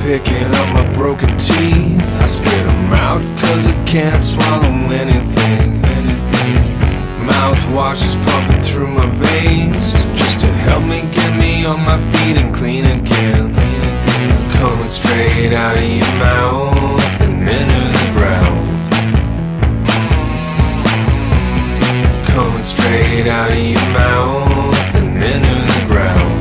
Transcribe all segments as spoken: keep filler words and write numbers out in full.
picking up my broken teeth. I spit them out cause I can't swallow anything. Mouthwash is pumping through my veins just to help me get me on my feet and clean again. Coming straight out of your mouth and into the ground. Coming straight out of your mouth and into the ground.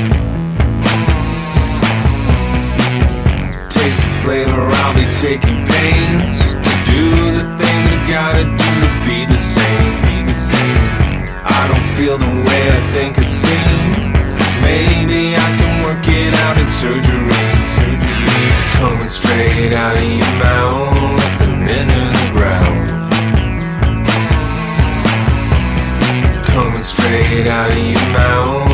Taste the flavor, I'll be taking pains to do the things I gotta do to be the same. I don't feel the way I think I seem. Maybe I can work it out in surgery. Coming straight out of your mouth and into the ground. Coming straight out of your mouth